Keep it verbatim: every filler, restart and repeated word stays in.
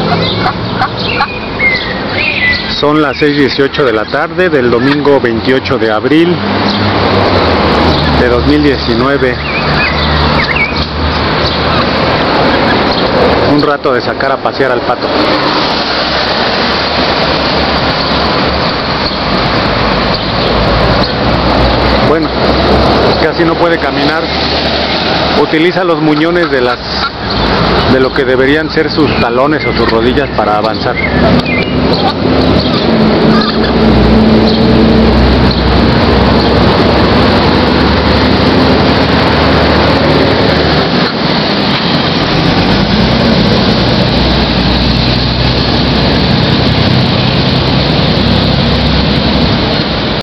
Son las seis dieciocho de la tarde del domingo veintiocho de abril de dos mil diecinueve. Un rato de sacar a pasear al pato. Bueno, casi no puede caminar. Utiliza los muñones de las de lo que deberían ser sus talones o sus rodillas para avanzar.